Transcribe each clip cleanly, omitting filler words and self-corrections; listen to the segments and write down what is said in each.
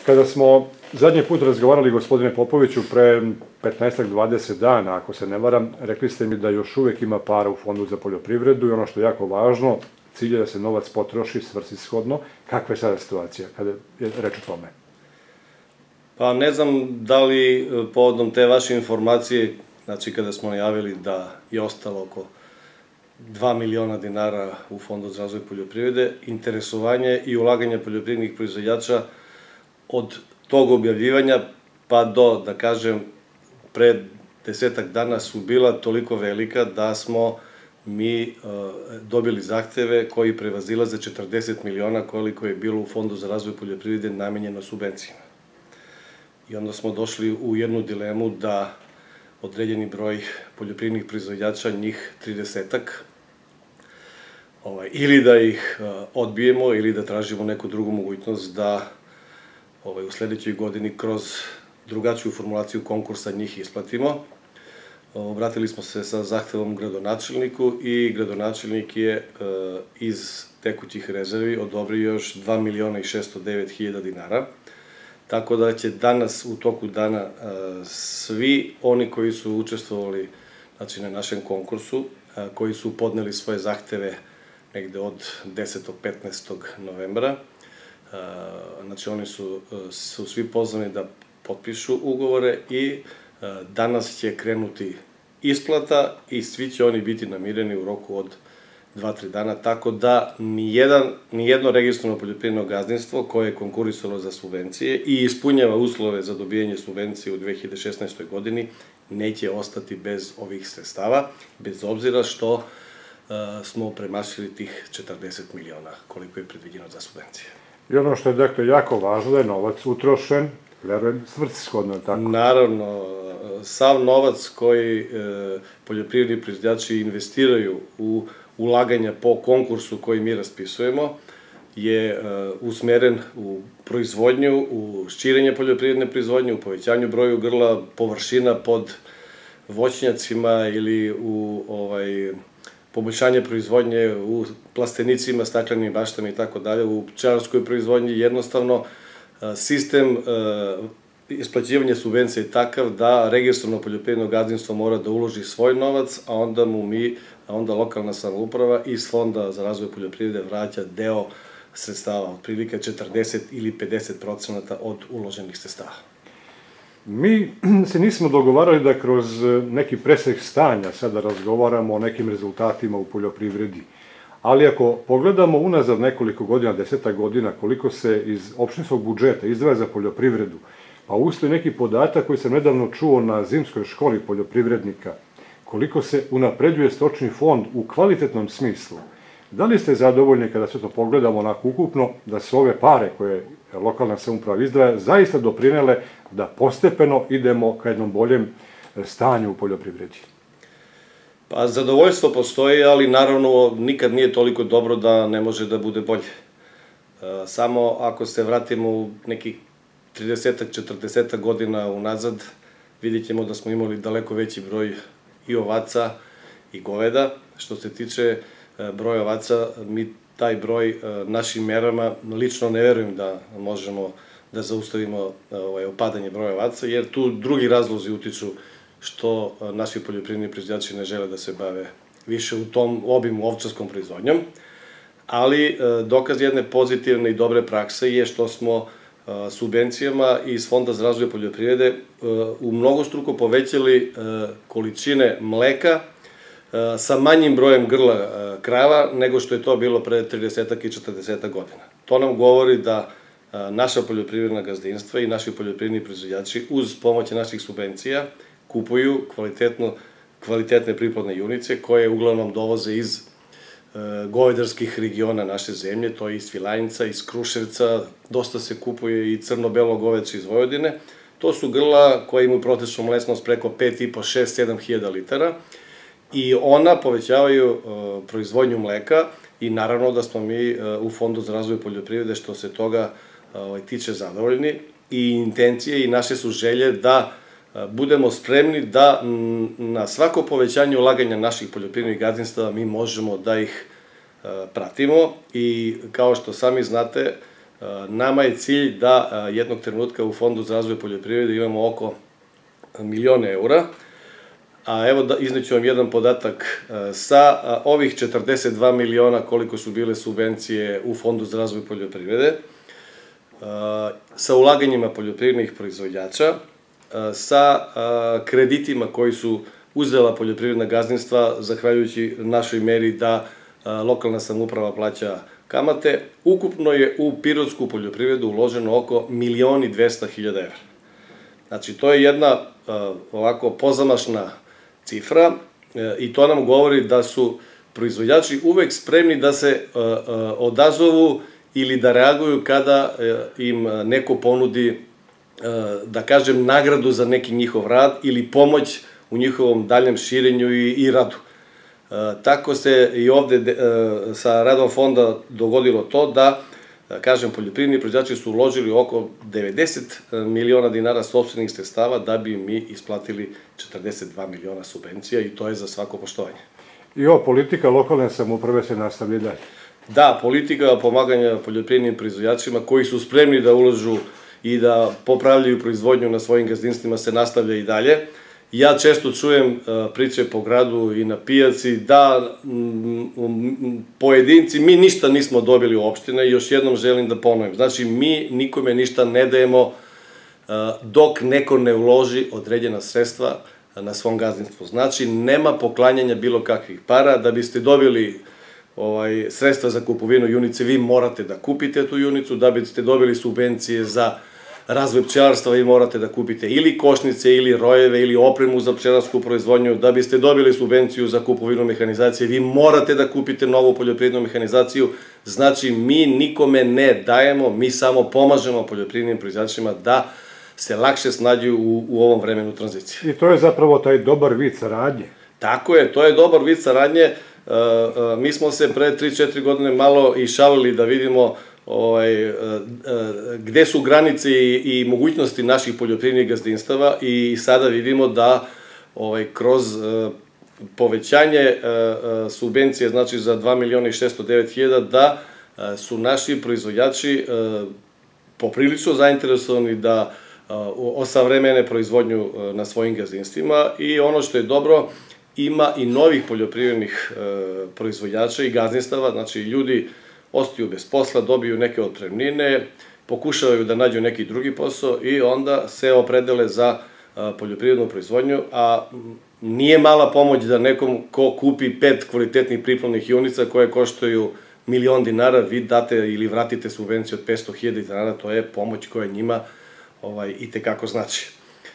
Kada smo zadnji put razgovarali, gospodine Popoviću, pre 15-20 dana, ako se ne varam, rekli ste mi da još uvek ima para u Fondu za poljoprivredu i ono što je jako važno, cilj je da se novac potroši svrsishodno. Kakva je sada situacija kada je reč o tome? Pa ne znam da li povodom te vaše informacije, znači kada smo najavili da je ostalo oko 2 miliona dinara u Fondu za razvoj poljoprivrede, interesovanje i ulaganje poljoprivrednih proizvođača od tog objavljivanja pa do, da kažem, pre 10 dana su bila toliko velika da smo mi dobili zahteve koji prevazilaze 40 miliona koliko je bilo u Fondu za razvoj poljoprivrede namenjeno subvencijama. I onda smo došli u jednu dilemu da određeni broj poljoprivrednih proizvođača, njih 30-ak, ili da ih odbijemo ili da tražimo neku drugu mogućnost da u sledećoj godini kroz drugačiju formulaciju konkursa njih isplatimo. Obratili smo se sa zahtevom gradonačelniku i gradonačelnik je iz tekućih rezervi odobrio još 2 miliona i 609 hiljada dinara. Tako da će danas, u toku dana, svi oni koji su učestvovali na našem konkursu, koji su podneli svoje zahteve negde od 10. 15. novembra, znači oni su svi pozvani da potpišu ugovore i danas će krenuti isplata i svi će oni biti namireni u roku od 2-3 dana, tako da nijedno registrovano poljoprivredno gazdinstvo koje je konkurisalo za subvencije i ispunjava uslove za dobijanje subvencije u 2016. godini neće ostati bez ovih sredstava, bez obzira što smo premašili tih 40 miliona koliko je predviđeno za subvencije. I ono što je dakle jako važno da je novac utrošen, verujem, svrsishodno, tako? Naravno, sav novac koji poljoprivredni proizvođači investiraju u ulaganja po konkursu koji mi raspisujemo je usmeren u proizvodnju, u širenje poljoprivredne proizvodnje, u povećanju broju grla, površina pod voćnjacima ili u poboljšanje proizvodnje u plastenicima, staklenim baštama i tako dalje, u pčelarskoj proizvodnji. Jednostavno, sistem isplaćivanja subvencija je takav da registrovano poljoprivredno gazdinstvo mora da uloži svoj novac, a onda lokalna samouprava iz Fonda za razvoj poljoprivrede vraća deo sredstava, otprilike 40 ili 50% od uloženih sredstava. Mi se nismo dogovarali da kroz neki presek stanja sada razgovaramo o nekim rezultatima u poljoprivredi, ali ako pogledamo unazad nekoliko godina, 10 godina, koliko se iz opštinskog budžeta izdvaja za poljoprivredu, pa ustoji neki podatak koji sam nedavno čuo na zimskoj školi poljoprivrednika, koliko se unapređuje stočni fond u kvalitetnom smislu. Da li ste zadovoljni kada sve to pogledamo onako ukupno, da su ove pare koje lokalna samouprava izdvaja zaista doprinele da postepeno idemo ka jednom boljem stanju u poljoprivredi? Pa zadovoljstvo postoji, ali naravno nikad nije toliko dobro da ne može da bude bolje. Samo ako se vratimo u nekih 30-40 godina unazad, vidjet ćemo da smo imali daleko veći broj i ovaca i goveda. Što se tiče broja ovaca, mi taj broj našim merama, lično ne verujem da možemo da zaustavimo opadanje broja ovaca, jer tu drugi razlozi utiču što naši poljoprivredni proizvođači ne žele da se bave više u tom obimu ovčarskom proizvodnjom. Ali dokaz jedne pozitivne i dobre prakse je što smo subvencijama iz Fonda za razvoj poljoprivrede u mnogostruko povećali količine mleka sa manjim brojem grla krava nego što je to bilo pre 30 i 40 godina. To nam govori da naša poljoprivredna gazdinstva i naši poljoprivredni proizvođači uz pomoć naših subvencija kupuju kvalitetne priplodne junice koje uglavnom dovoze iz govedarskih regiona naše zemlje, to je iz Svilajnca, iz Kruševca, dosta se kupuje i crno-belo goveče iz Vojvodine. To su grla koje imaju prosečnu mlečnost preko 5,5, 6, 7 hiljada litara i ona povećavaju proizvodnju mleka i naravno da smo mi u Fondu za razvoj poljoprivrede što se toga tiče zadovoljni i intencije i naše su želje da budemo spremni da na svako povećanje ulaganja naših poljoprivrednih gazdinstava mi možemo da ih pratimo i kao što sami znate, Nama je cilj da jednog trenutka u Fondu za razvoj poljoprivrede imamo oko 1.000.000 eura, a evo izneću vam jedan podatak, sa ovih 42 miliona koliko su bile subvencije u Fondu za razvoj poljoprivrede, sa ulaganjima poljoprivrednih proizvođača, sa kreditima koji su uzela poljoprivredna gazdinstva, zahvaljujući našoj meri da lokalna samouprava plaća kamate, ukupno je u pirotsku poljoprivredu uloženo oko 1.200.000 evra. Znači, to je jedna ovako pozamašna cifra i to nam govori da su proizvođači uvek spremni da se odazovu ili da reaguju kada im neko ponudi, da kažem, nagradu za neki njihov rad ili pomoć u njihovom daljem širenju i radu. Tako se i ovde sa radom fonda dogodilo to da, kažem, poljoprivredni proizvođači su uložili oko 90 miliona dinara sopstvenih sredstava da bi mi isplatili 42 miliona subvencija i to je za svako poštovanje. I ova politika lokalne samouprave se nastavlja dalje? Da, politika pomaganja poljoprivrednim proizvođačima koji su spremni da ulažu i da popravljaju proizvodnju na svojim gazdinstvima se nastavlja i dalje. Ja često čujem priče po gradu i na pijaci da pojedinci, mi ništa nismo dobili u opštine i još jednom želim da ponovim. Znači, mi nikome ništa ne dajemo dok neko ne uloži određena sredstva na svom gazdinstvu. Znači, nema poklanjanja bilo kakvih para. Da biste dobili sredstva za kupovinu junice, vi morate da kupite tu junicu. Da biste dobili subvencije za razvoj pčelarstva, vi morate da kupite ili košnice, ili rojeve, ili opremu za pčelarsku proizvodnju. Da biste dobili subvenciju za kupovinu mehanizacije, vi morate da kupite novu poljoprivrednu mehanizaciju. Znači, mi nikome ne dajemo, mi samo pomažemo poljoprivrednim proizvođačima da se lakše snađuju u ovom vremenu tranzicije. I to je zapravo taj dobar vid saradnje. Tako je, to je dobar vid saradnje. Mi smo se pre 3-4 godine malo i šalili da vidimo gde su granice i mogućnosti naših poljoprivrednih gazdinstava i sada vidimo da kroz povećanje subvencije, znači za 2.609.000, da su naši proizvođači poprilično zainteresovani da osavremene proizvodnju na svojim gazdinstvima i ono što je dobro, ima i novih poljoprivrednih proizvođača i gazdinstava, znači ljudi ostaju bez posla, dobiju neke otpremnine, pokušavaju da nađu neki drugi posao i onda se opredele za poljoprivrednu proizvodnju, a nije mala pomoć da nekom ko kupi 5 kvalitetnih priplodnih junica koje koštaju 1.000.000 dinara, vi date ili vratite subvenciju od 500.000 dinara, to je pomoć koja njima itekako znači.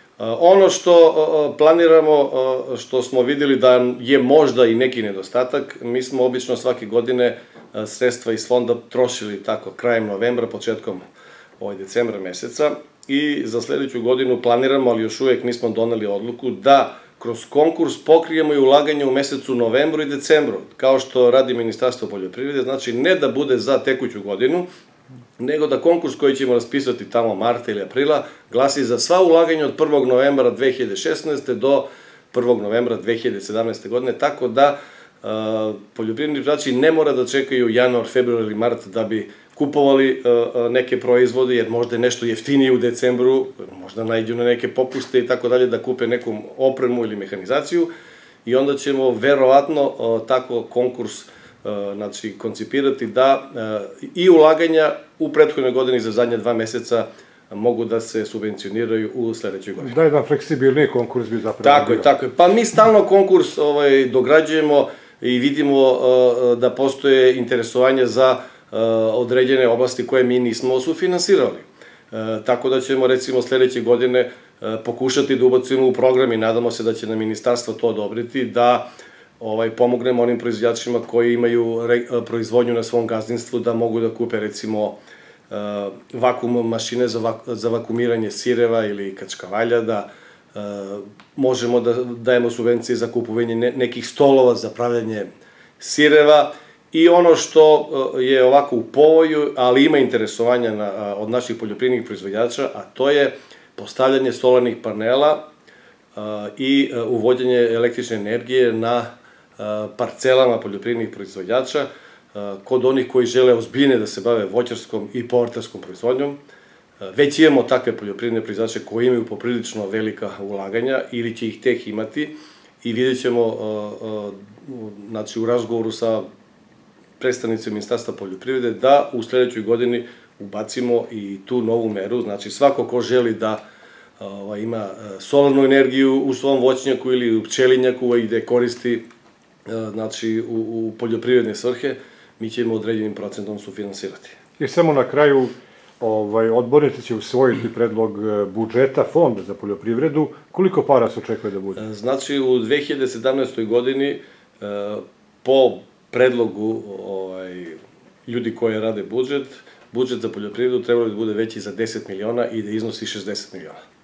Ono što planiramo, što smo videli da je možda i neki nedostatak, mi smo obično svake godine sredstva iz fonda trošili tako krajem novembra, početkom decembra meseca i za sledeću godinu planiramo, ali još uvek nismo doneli odluku, da kroz konkurs pokrijemo i ulaganje u mesecu novembru i decembru, kao što radi Ministarstvo poljoprivrede, znači ne da bude za tekuću godinu, nego da konkurs koji ćemo raspisati tamo marta ili aprila glasi za sva ulaganja od 1. novembra 2016. do 1. novembra 2017. godine, tako da poljoprivredni proizvođači ne mora da čekaju januar, februar ili mart da bi kupovali neke proizvode, jer možda je nešto jeftinije u decembru, možda najđu na neke popuste i tako dalje, da kupe neku opremu ili mehanizaciju i onda ćemo verovatno tako konkurs koncipirati da i ulaganja u prethodnoj godini za zadnje 2 meseca mogu da se subvencioniraju u sledećoj godini. Da, jedan fleksibilni konkurs bi zapravo bio. Tako je. Pa mi stalno konkurs dograđujemo i vidimo da postoje interesovanje za određene oblasti koje mi nismo sufinansirali. Tako da ćemo, recimo, sledeće godine pokušati da ubacimo u program i nadamo se da će nam ministarstvo to odobriti, da pomognemo onim proizvođačima koji imaju proizvodnju na svom gazdinstvu da mogu da kupe, recimo, vakum mašine za vakumiranje sireva ili kačkavalja, da možemo da dajemo subvencije za kupovanje nekih stolova za pravljanje sireva i ono što je ovako u povoju, ali ima interesovanja od naših poljoprivrednih proizvođača, a to je postavljanje solarnih panela i uvođenje električne energije na parcelama poljoprivrednih proizvođača. kod onih koji žele ozbiljne da se bave voćarskom i povrtarskom proizvodnjom. Već imamo takve poljoprivredne proizvođače koji imaju poprilično velika ulaganja ili će ih tek imati i vidjet ćemo u razgovoru sa predstavnicima Ministarstva poljoprivrede da u sledećoj godini ubacimo i tu novu meru. Znači, svako ko želi da ima solarnu energiju u svom voćnjaku ili u pčelinjaku i gde koristi u poljoprivredne svrhe, mi ćemo određenim procentom sufinansirati. I samo na kraju, odbornici će usvojiti predlog budžeta Fonda za poljoprivredu. Koliko para se očekuje da bude? Znači, u 2017. godini, po predlogu ljudi koji rade budžet za poljoprivredu trebalo da bude veći za 10 miliona i da iznosi 60 miliona.